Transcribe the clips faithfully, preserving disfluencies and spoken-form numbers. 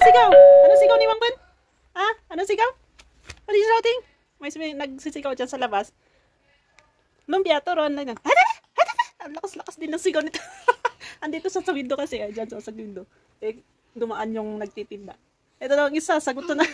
sigaw? Ano sigaw ni Mang Ben? Ha? Ano sigaw? What is shouting? May sabi, nagsisigaw dyan sa labas. Lumpia, turon na yan. Ang lakas-lakas din ng sigaw nito. Andito sa, sa window kasi, eh, dyan sa, sa window. Eh, dumaan yung nagtitinda. Ito na ang isa, sagot to na.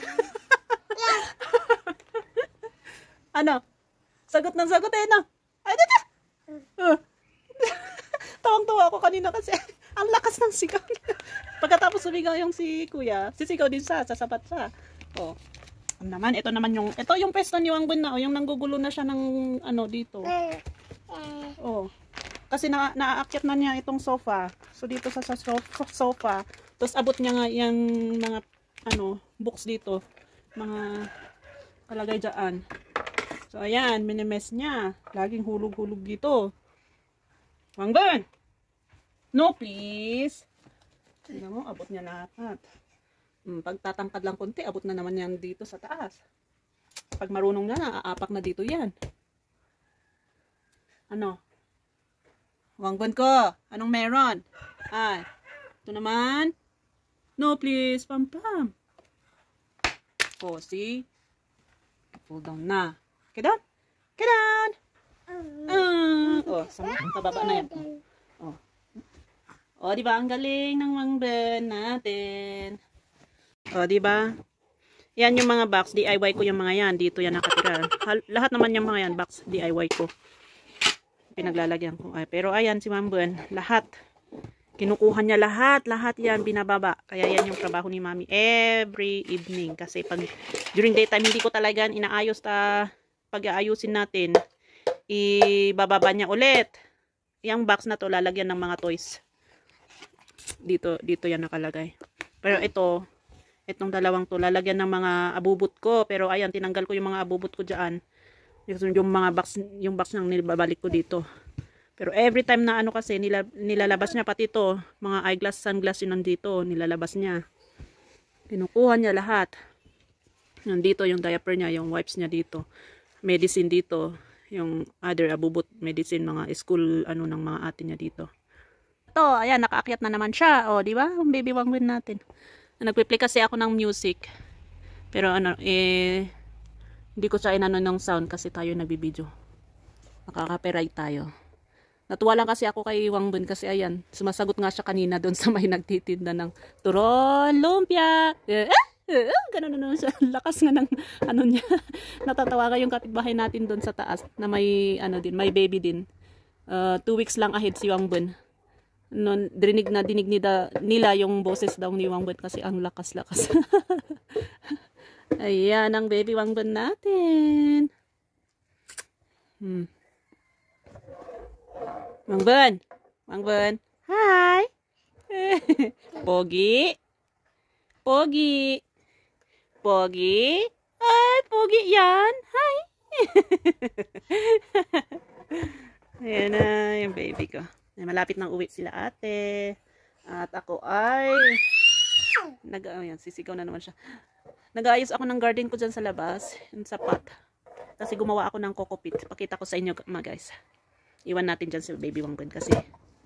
Ano? Sagot ng sagot eh, no? Ay, dito! Uh. Tawang-tawa ako kanina kasi ang lakas ng sigaw. Pagkatapos sumigaw yung si kuya, sisigaw din siya, sasapat siya. Oh. Naman, ito naman yung, ito yung pwesto ni Wang Ben na, oh, yung nanggugulo na siya ng, ano, dito. Oh. Kasi na, naaakyat na niya itong sofa. So, dito sa, sa sofa. Tapos, abot niya nga yung mga, ano, books dito. Mga, kalagay dyan. So, ayan, minimes niya. Laging hulog-hulog dito. Wang Ben! No, please! Tignan mo, abot niya lahat. Hmm, pag tatangkad lang konti, abot na naman yan dito sa taas. Pag marunong na, aapak na dito yan. Ano? Wang Ben ko, anong meron? Ah, ito naman. No, please, pam pam. Oh, see? Pull down na. Okay, down? Okay, down! Uh, oh, sama, pababa na yan. Oh. Oh, di ba? Ang galing ng Wang Ben natin. O, di ba? Yan yung mga box, D I Y ko yung mga yan. Dito yan nakatira. Lahat naman yung mga yan, box, D I Y ko. Pinaglalagyan ko. Ay, pero ayan si Wang Ben, lahat. Kinukuha niya lahat, lahat yan binababa. Kaya yan yung trabaho ni Mami every evening. Kasi pag during daytime, hindi ko talaga inaayos ta pag-aayusin natin. Ibababa niya ulit. Yung box na to, lalagyan ng mga toys. Dito, dito yan nakalagay. Pero ito, itong dalawang to, lalagyan ng mga abubot ko. Pero ayan, tinanggal ko yung mga abubot ko dyan. Yung mga box, yung box nang nilabalik ko dito. Pero every time na ano kasi, nila, nilalabas niya pati to. Mga eyeglass, sunglass yun nandito. Nilalabas niya. Kinukuha niya lahat. Nandito yung diaper niya, yung wipes niya dito. Medicine dito. Yung other abubot medicine, mga school, ano ng mga ate niya dito. Ito, ayan, nakaakyat na naman siya. O, di ba? Ang baby Wang Ben natin. Nagpe-play kasi ako ng music. Pero ano, eh, hindi ko siya inano ng sound kasi tayo nagbibideo. Nakaka-copyright tayo. Natuwa lang kasi ako kay Wang Ben kasi ayan, sumasagot nga siya kanina doon sa may nagtitinda ng turon, lumpia. Eh, eh, eh, ganun na siya. Lakas nga ng ano niya. Natatawa ka yung kapitbahay natin doon sa taas na may ano din, may baby din. Uh, two weeks lang ahead si Wang Ben. Non, dirinig na dinig nila, nila yung boses daw ni Wang Ben kasi ang lakas-lakas. Ayan ang baby Wang Ben natin. Hmm. Wang Ben. Wang Ben. Hi. Pogi. Pogi. Pogi. Ay, Pogi yan. Hi. Ayan na yung baby ko. Ay, malapit nang uwi sila ate. At ako ay nag oh, yan, sisigaw na naman siya. Nag-aayos ako ng garden ko dyan sa labas, yung sa pot. Kasi gumawa ako ng coco pit. Pakita ko sa inyo mga guys. Iwan natin dyan si baby Wang Ben kasi.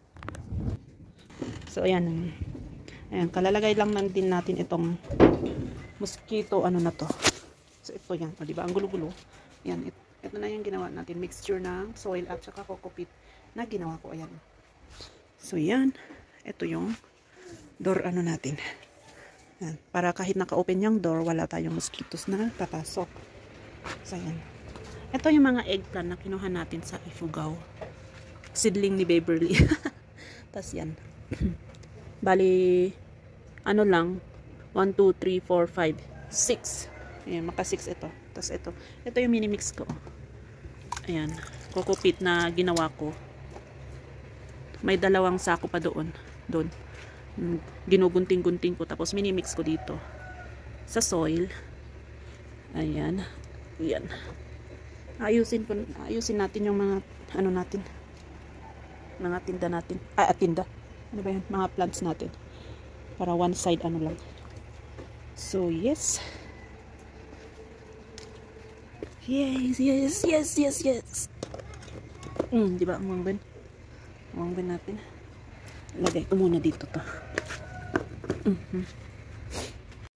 So ayan. Ayan, kalalagay lang lang din natin itong mosquito ano na to. So ito yan, o, diba? Ang gulo-gulo. Ayan, ito, ito na yung ginawa natin. Mixture ng soil at saka coco pit na ginawa ko. Ayan. So yan. Ito yung door ano natin. Yan. Para kahit naka-open yung door, wala tayong mosquitoes na papasok. So, yan. Ito yung mga eggplant na kinuha natin sa Ifugao. Seedling ni Beverly. Tapos yan. Bali, ano lang, one, two, three, four, five, six. Ayan, maka six ito. Tapos ito. Ito yung mini-mix ko. Ayan. Coco pit na ginawa ko. May dalawang sako pa doon. Doon. Ginugunting-gunting ko tapos mini-mix ko dito sa soil. Ayan. Ayan. Ayusin ko, ayusin natin yung mga ano natin. Mga tinda natin. Ah, tinda. Ano ba 'yan? Mga plants natin. Para one side ano lang. So, yes. Yes, yes, yes, yes, yes. Mm, di ba ang Wang Ben? Wang Ben natin. Lagay ko muna dito to. Mm-hmm.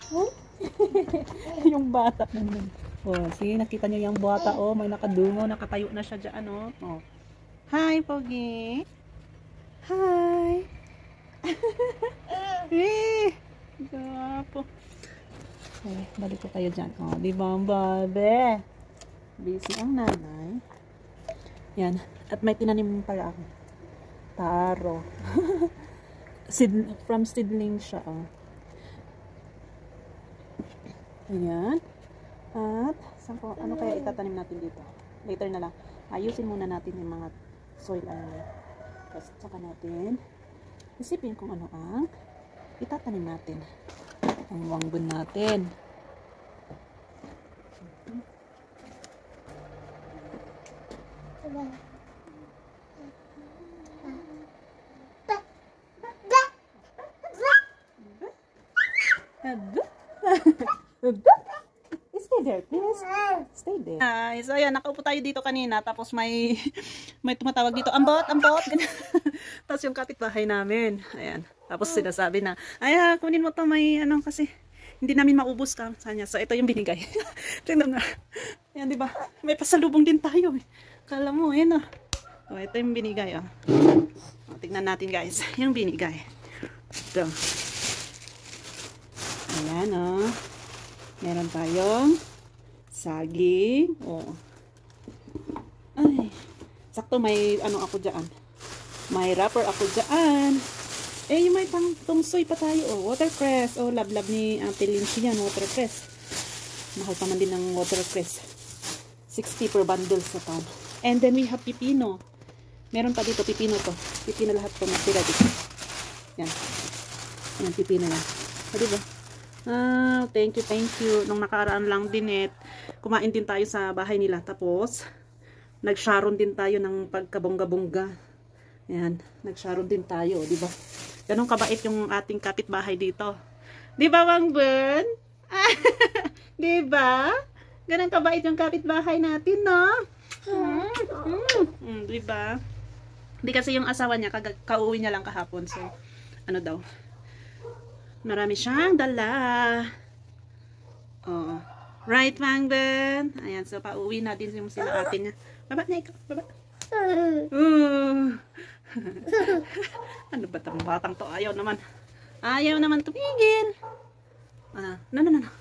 Yung bata naman. Oh, see, nakita niyo yung bata, oh, may nakadungo, nakatayo na siya dyan, oh. Oh. Hi, Pogi. Hi. Eh, gapo. Okay, balik ko kayo dyan. Oh, di ba, babe? Busy ang nanay. Yan. At may tinanim pala ako. Taro. Sid from seedling siya, oh. Ayan. At, saan ko, ano kaya itatanim natin dito? Later na lang. Ayusin muna natin yung mga soil ano. Tapos, saka natin isipin kung ano ang itatanim natin. Ang wangbon natin. Stay there, please. Stay there. Ah, so ayan, nakaupo tayo dito kanina, tapos may may tumatawag dito, ambot, ambot. Tapos yung kapitbahay namin, ayan. Tapos sinasabi na, ay, ah, kunin mo to, may ano kasi hindi namin maubos ka sa niya. So ito yung binigay. Tingnan na. Ayan, di ba? May pasalubong din tayo. Eh. Kala mo, ayan oh. Oh, ito yung binigay, oh. Oh, tingnan natin, guys. Yung binigay. Ito. Ayan, oh. Meron tayong saging. Oh. Ay. Sakto may ano ako dyan. May wrapper ako dyan. Eh, yung may pang tungsoy pa tayo. Oh, watercress. Oh, love-love ni Ate Lindsay yan. Watercress. Mahal pa man din ng watercress. sixty per bundle sa town. And then we have pipino. Meron pa dito pipino to. Pipino lahat to. Natira dito. Yan. Yan, pipino yan. O, diba? Ah, thank you, thank you. Nung nakaraan lang din eh, kumain din tayo sa bahay nila. Tapos, nag-sharon din tayo ng pagkabongga-bongga. Ayan, nag-sharon din tayo, di ba? Ganun kabait yung ating kapitbahay dito. Di ba, Wangbon? Di ba? Ganun kabait yung kapitbahay natin, no? Mm, mm, mm, di ba? Di kasi yung asawa niya, kauwi niya lang kahapon. So, ano daw? Marami siyang dala. Oh. Right, Wangbon? Ayan, so pauwi natin yung sila atin niya. Baba na ikaw, baba. Uh. Ano ba itong batang to? Ayaw naman. Ayaw naman tumigil. Ah, no, no, no, no.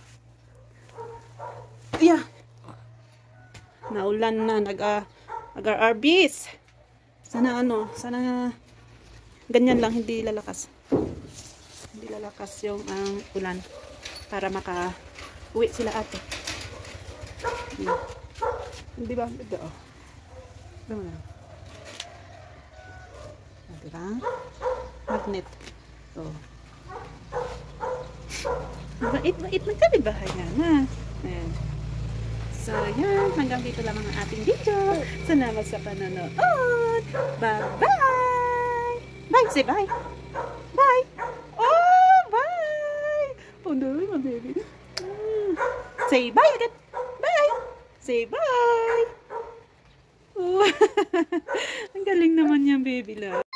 Yeah. Naulan na. Nag-R B S. Sana ano, sana ganyan lang, hindi lalakas. Hindi lalakas yung ang um, ulan para maka uwi sila ate. Hmm. Hindi ba? Ito oh. Diba na? Diba? Magnet. Oh. Mabait-bait ng kapitbahay yan, ha? Ayan. So, yan. Hanggang dito lang ang ating video. Salamat sa panonood. Bye-bye! Bye! Say bye! Bye! Oh! Bye! Oh, no, my baby. Mm. Say bye again! Bye! Say bye! Oh. Ang galing naman yan, baby love.